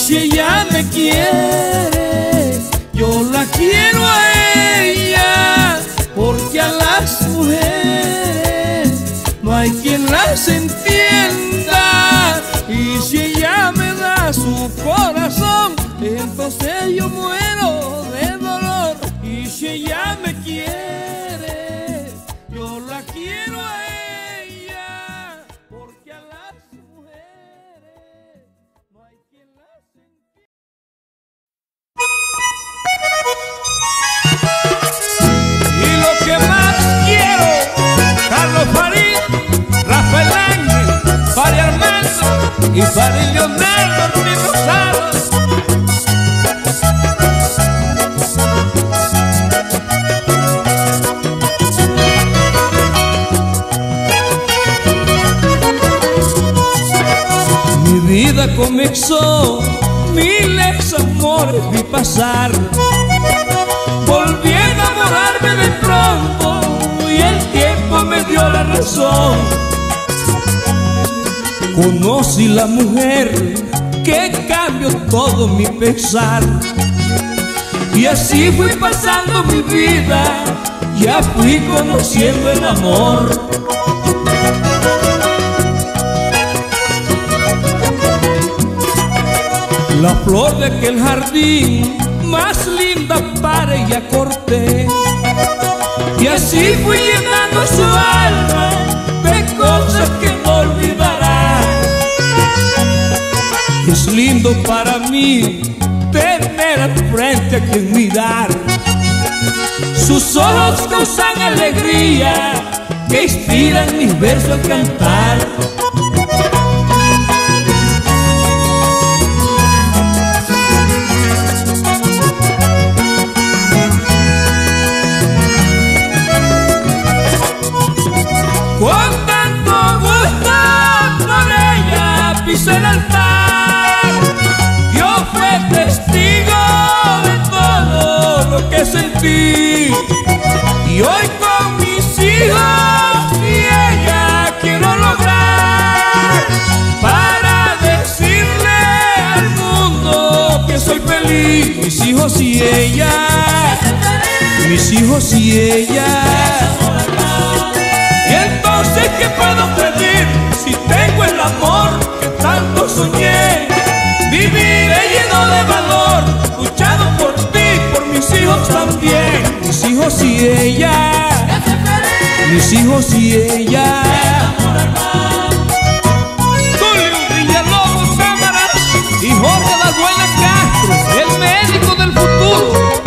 S1: si ella me quiere, yo la quiero a ella, porque a las mujeres no hay quien las entienda. Y si ella me da su corazón, entonces yo muero de dolor. Y si ella me quiere, yo la quiero a ella, porque a las mujeres no hay quien las entienda. Y lo que más quiero, Carlos Farid, Rafael Ángel, Fari Armando y Fari Leonardo Ruiz Rosado. Mi vida comenzó, miles amores vi pasar. Volví a enamorarme de pronto y el tiempo me dio la razón. Conocí la mujer que cambió todo mi pensar. Y así fui pasando mi vida, ya fui conociendo el amor. La flor de aquel jardín, más linda para ella corté. Y así fui llenando su alma de cosas que no olvidará. Es lindo para mí tener al frente a quien mirar. Sus ojos causan alegría que inspiran mis versos a cantar. Con tanto gusto por ella pisé el altar. Yo fui testigo de todo lo que sentí. Y hoy con mis hijos y ella quiero lograr, para decirle al mundo que soy feliz. Mis hijos y ella, mis hijos y ella. Y entonces, ¿qué puedo pedir si tengo el amor que tanto soñé? Viviré lleno de valor, luchado por ti, por mis hijos también. Mis hijos y ella, mis hijos y ella. Tulio Villalobos Cámaras y Jorge Valbuena Castro, el médico del futuro.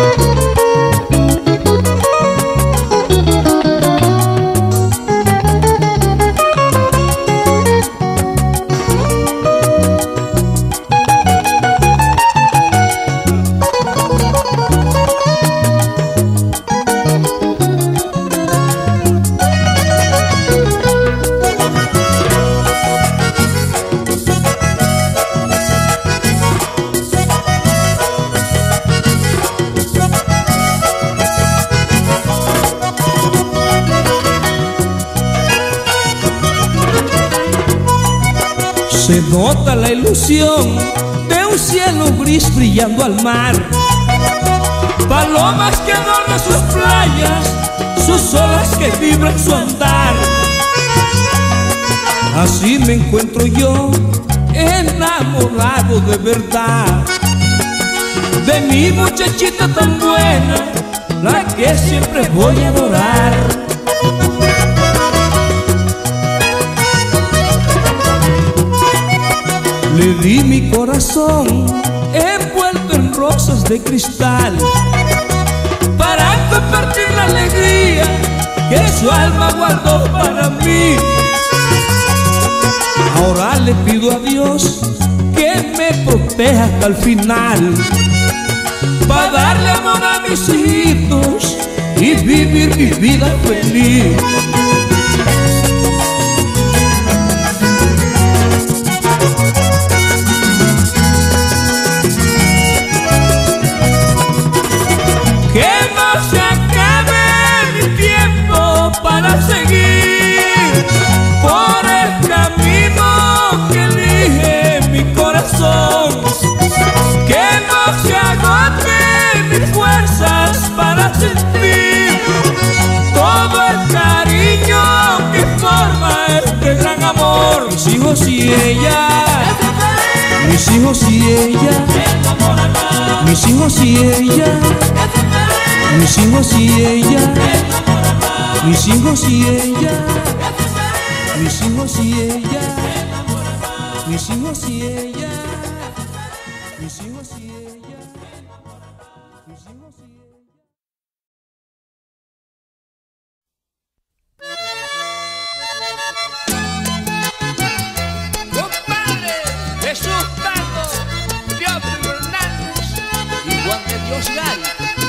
S1: Se nota la ilusión de un cielo gris brillando al mar. Palomas que adornan sus playas, sus olas que vibran su andar. Así me encuentro yo, enamorado de verdad, de mi muchachita tan buena, la que siempre voy a adorar. Le di mi corazón envuelto en rosas de cristal, para compartir la alegría que su alma guardó para mí. Ahora le pido a Dios que me proteja hasta el final, para darle amor a mis hijitos y vivir mi vida feliz. Que no se acabe mi tiempo para seguir por el camino que elige mi corazón. sentir todo el cariño que forma este gran amor. Mis hijos y ella, mis hijos y ella, mis hijos y ella, mis hijos y ella, mis hijos y ella, mis hijos y ella, mis hijos y ella, mis hijos y ella, mis hijos y ella.
S4: Compadre Jesús Tato, Teófilo Hernández y Juan de Dios Gari.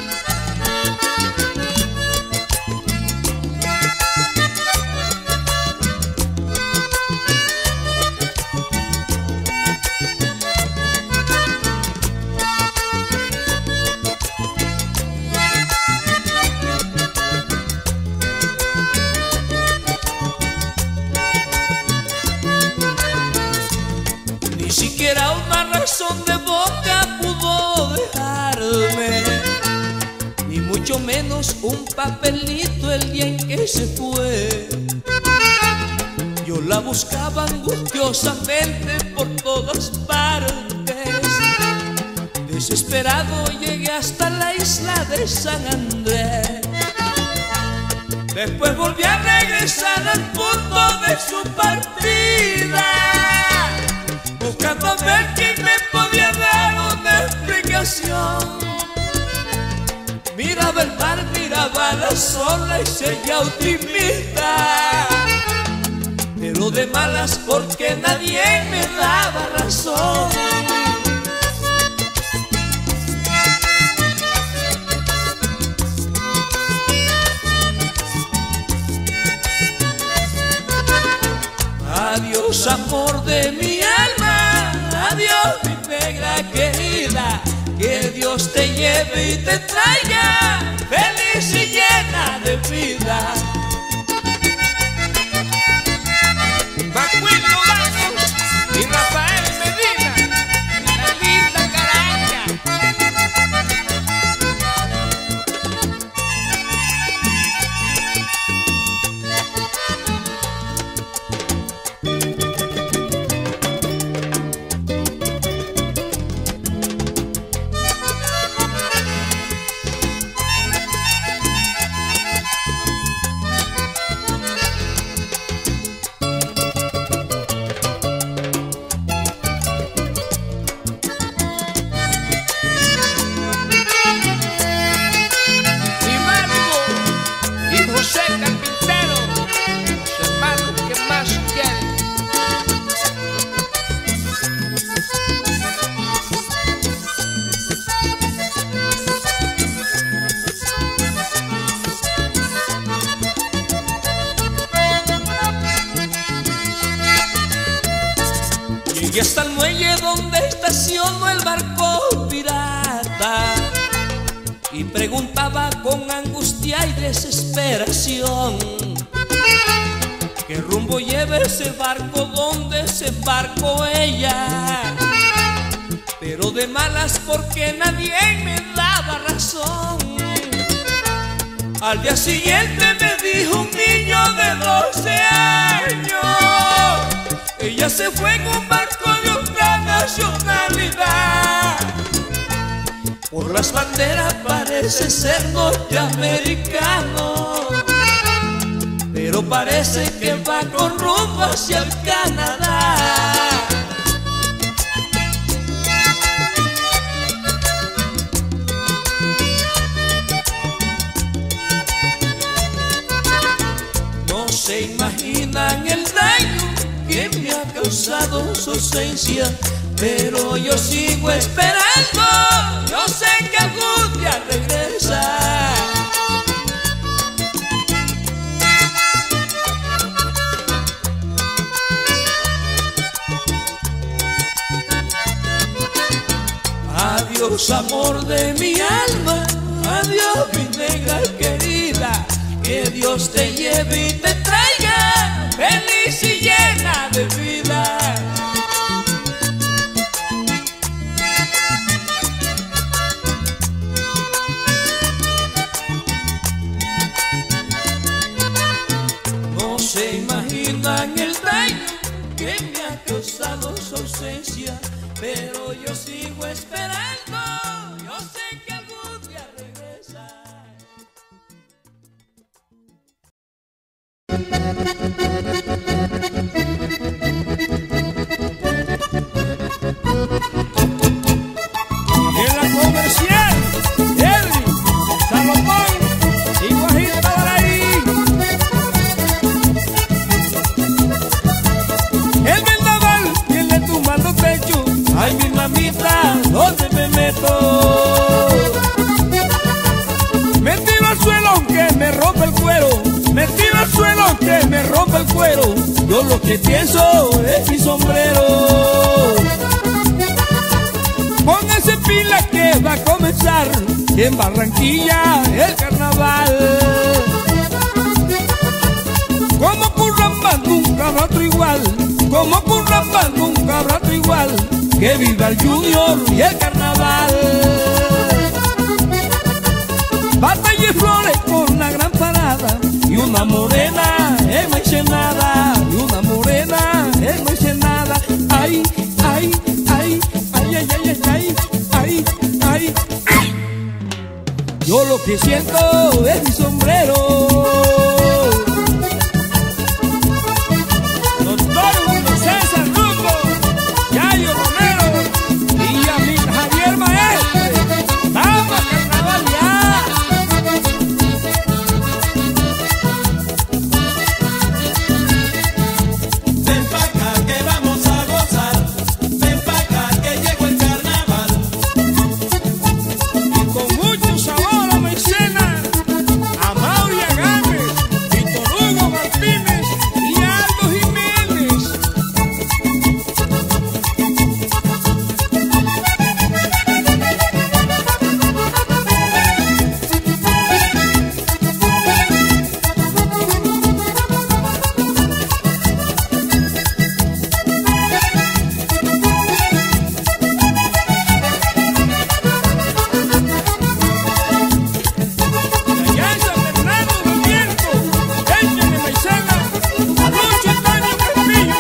S1: Ni siquiera una razón de boca pudo dejarme, ni mucho menos un papelito el día en que se fue. Yo la buscaba angustiosamente por todas partes. Desesperado llegué hasta la isla de San Andrés. Después volví a regresar al punto de su partida, buscando ver quién me podía dar una explicación. Miraba el mar, miraba la sola y seguía optimista, pero de malas porque nadie me daba razón. Adiós amor de mi alma, adiós mi negra querida, que Dios te lleve y te traiga feliz y llena de vida.
S4: Macuillo Lagos y Rafael Medina, la linda Caraña. Y Marco y José Carpintero, los hermanos que más quieren.
S1: Llegué hasta el muelle donde estacionó el barco pirata y preguntaba con angustia y desesperación: ¿qué rumbo lleva ese barco? ¿Dónde se embarcó ella? Pero de malas porque nadie me daba razón. Al día siguiente me dijo un niño de doce años: ella se fue en un barco de otra nacionalidad. Por las banderas parece ser norteamericano, pero parece que va con rumbo hacia el Canadá. No se imaginan el daño que me ha causado su ausencia, pero yo sigo esperando, yo sé que algún día regresa. Adiós amor de mi alma, adiós mi negra querida, que Dios te lleve y te traiga feliz y llena de vida. que me ha causado su ausencia, pero yo sigo esperando, yo sé que algún día regresa. Y en la comercial, Edri, Salomón y Guajito Baraí. El vendaval viene tumbando techo, ay mi mamita, ¿dónde me meto? Me tiro al suelo aunque me rompa el cuero, me tiro al suelo aunque me rompa el cuero. Yo lo que pienso es mi sombrero. Póngase pila que va a comenzar en Barranquilla el carnaval. Como Curramba nunca habrá otro igual, como Curramba nunca habrá otro igual. Que viva el Junior y el carnaval. Batalla y flores con una gran parada y una morena en Maicenada, y una morena en Maicenada. Ay, ay, ay, ay, ay, ay, ay, ay, ay, ay. Yo lo que siento es mi sombrero. Doctor Julio César Lugo, Yayo Romero y Yamil Javier Maestre, vamos a carnaval ya.
S3: Ven pa' acá que vamos a gozar, ven pa' acá que llegó el carnaval.
S1: Y con mucho sabor a maicena, a Mauri Agames, Víctor Hugo Martínez y Aldo Jiménez. Y allá en San Fernando del Viento, échenle maicena a Lucho Antonio Castillo.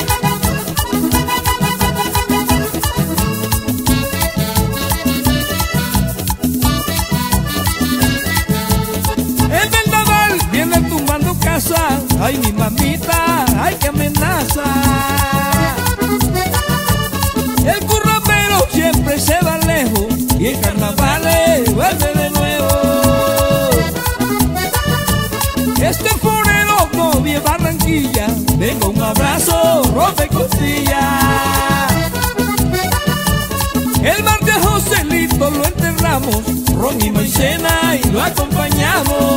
S1: El vendaval viene tumbando casa, ay mi mamita, ay que amenaza. El currambero siempre se va lejos y el carnaval vuelve de nuevo. Este forero no viene Barranquilla, venga un abrazo, rompe costilla. El martes a Joselito lo enterramos, ron y maicena y lo acompañamos.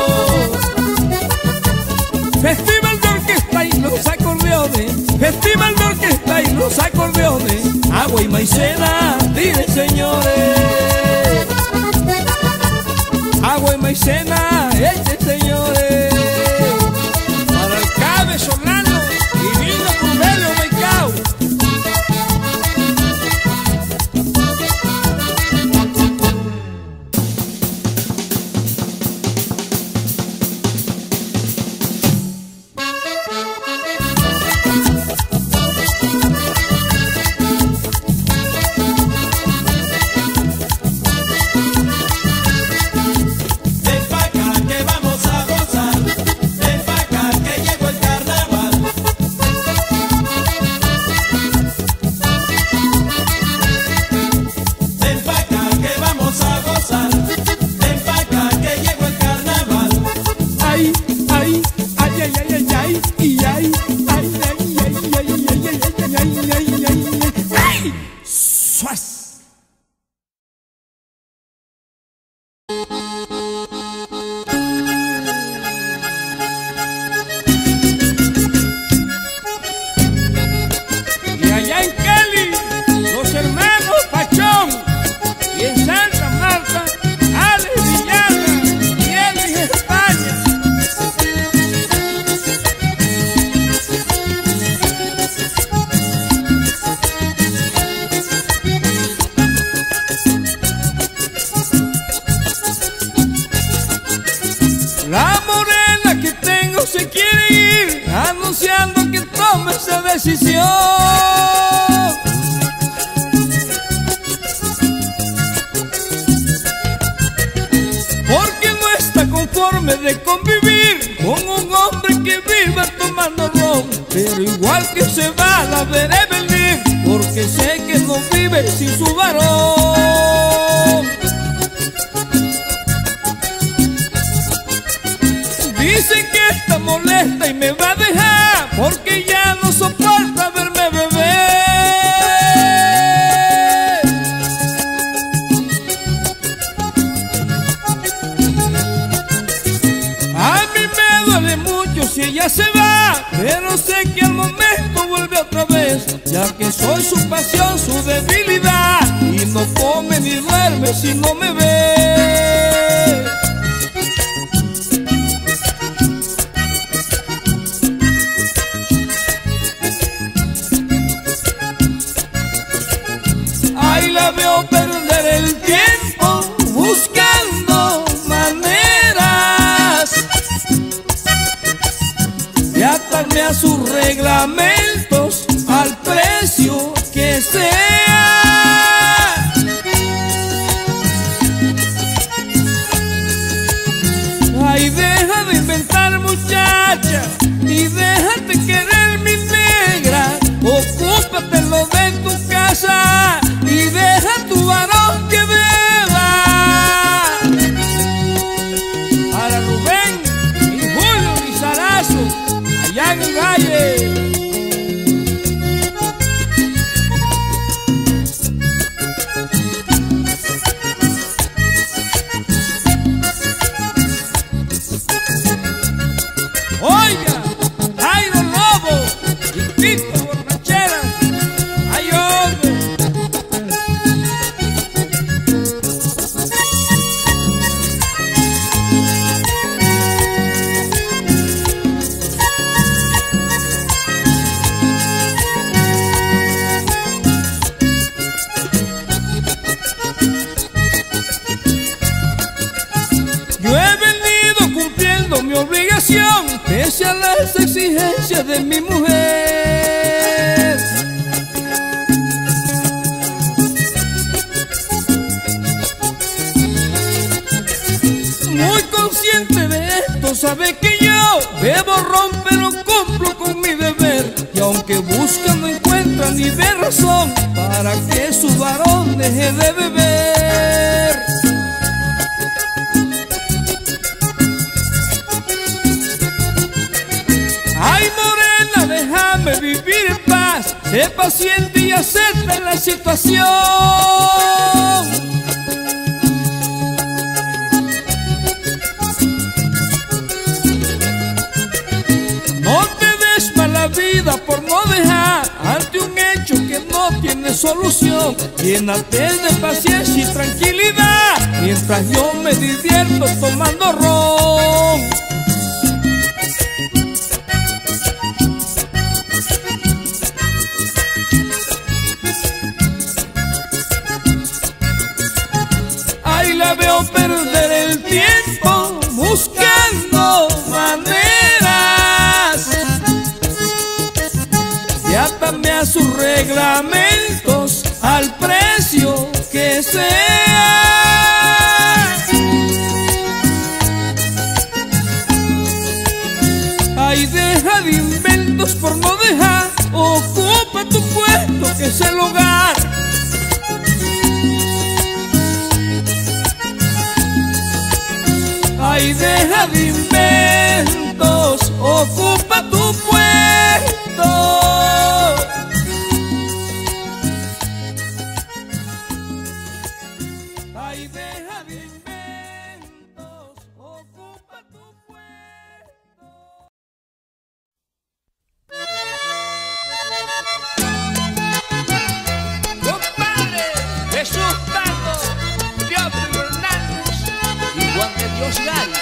S1: Festival de orquesta y los acordeones, festival de orquesta y los acordeones. Agua y maicena, miren señores. Agua y maicena, este señores. Para el Cabe Solano y Vino Curbelio Maicao.
S3: Ven pa' acá que vamos a gozar, ven pa' acá que llegó el carnaval. Ven pa' acá que vamos a gozar, ven pa' acá que llegó el carnaval.
S1: Ay, ay, ay, ay, ay, ay, ay, y ay, ay, ay, ay, ay, ay, ay, ay, ay, ay, ay, ay, ay, ¡suas! Y allá en Cali, los hermanos Pachón, y en Santa Marta, Alex Villaga y Elvis España. La morena que tengo se quiere ir, anunciando que toma tome esa decisión. Porque no está conforme de convivir con un hombre que viva tomando ron. Pero igual que se va la veré venir, porque sé que no vive sin su varón. Dice que está molesta y me va a dejar, porque ya no soporta verme beber. A mí me duele mucho si ella se va, pero sé que al momento vuelve otra vez, ya que soy su pasión, su debilidad, y no come ni duerme si no me ve. Ahí la veo perder el tiempo buscando maneras de atarme a sus reglamentos al precio que sea. Ay, deja de inventar, muchacha, y déjate querer, mi negra. Ocúpate lo de tu casa y deja a tu varón que beba. Para Rubén y Julio Lizarazo, allá en el valle. Oiga, Jairo Lobo y Tito Borrachera, ay hombre. Yo he venido cumpliendo mi obligación, pese a las exigencias de mi mujer. Muy consciente de esto, sabe que yo bebo ron, pero cumplo con mi deber. Y aunque busca no encuentra ni ve razón para que su varón deje de beber. Ay, morena, déjame vivir en paz, sé paciente y acepta la situación. No te des mala vida por no dejar ante un hecho que no tiene solución. Llénate de paciencia y tranquilidad mientras yo me divierto tomando ron. Ahí la veo perder el tiempo buscando maneras de atarme a sus reglamentos al precio que sea. Ay, deja de inventos por no dejar, ocupa tu puesto que es el hogar. Ay, deja de inventos, ocupa tu puesto. Ay, deja de inventos, ocupa tu puesto.
S4: Compadre Jesús Tango, Teófilo Hernández y Juan de Dios Gari.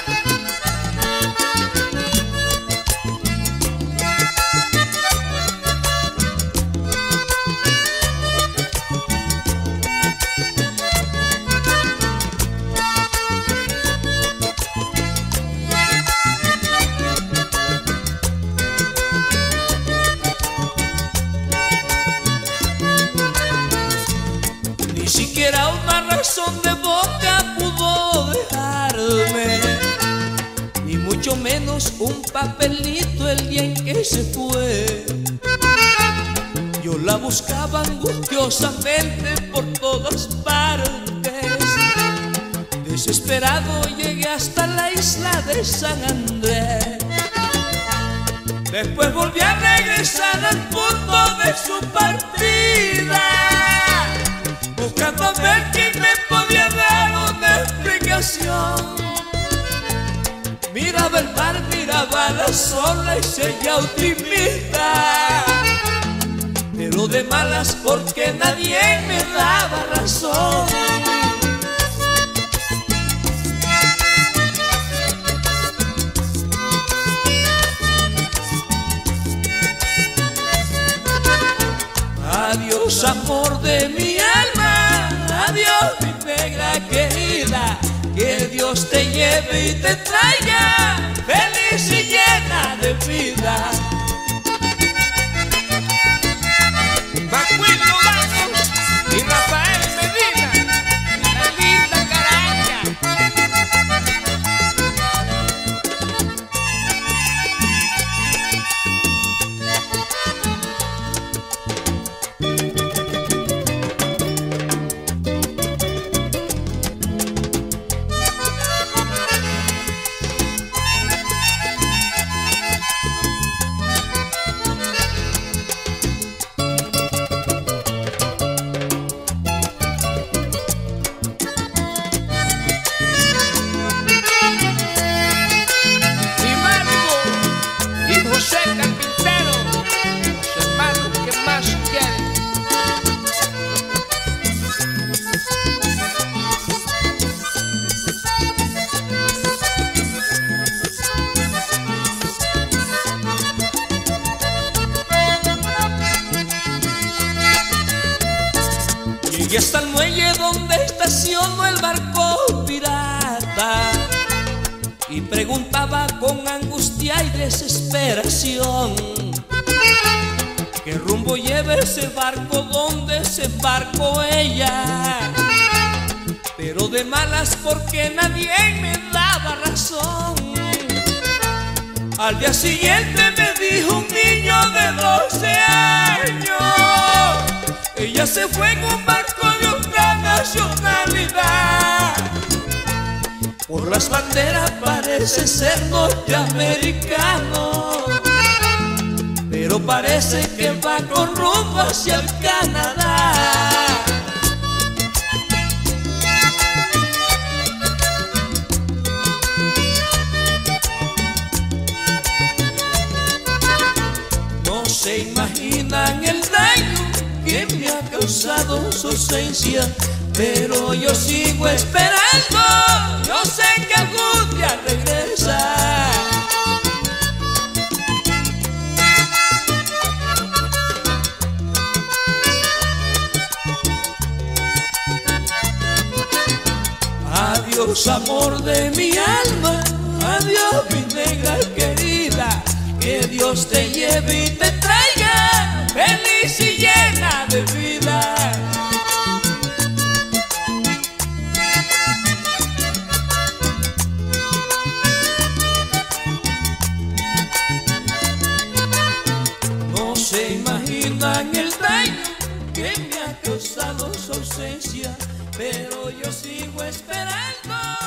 S1: razón de boca pudo dejarme, ni mucho menos un papelito el día en que se fue. Yo la buscaba angustiosamente por todas partes. Desesperado llegué hasta la isla de San Andrés. Después volví a regresar al punto de su partida, buscando ver quién me podía dar una explicación. Miraba el mar, miraba la sola y seguía optimista, pero de malas porque nadie me daba razón. Adiós, amor de mi alma, adiós, mi negra querida. Que Dios te lleve y te traiga feliz y llena de vida.
S4: Macuilo Lagos y Rafael Medina, la linda Caraña.
S1: Llegué hasta el muelle donde estacionó el barco pirata y preguntaba con angustia y desesperación: ¿qué rumbo lleva ese barco? ¿Dónde se embarcó ella? Pero de malas porque nadie me daba razón. Al día siguiente me dijo un niño de doce años: ella se fue en un barco de otra nacionalidad. Por las banderas parece ser norteamericano, pero parece que va con rumbo hacia el Canadá. No se imaginan el daño que me ha causado su ausencia, pero yo sigo esperando. Yo sé que algún día regresa. Adiós, amor de mi alma, adiós, mi negra querida. Que Dios te lleve y te traiga feliz y llena de vida. No se imaginan el daño que me ha causado su ausencia, pero yo sigo esperando.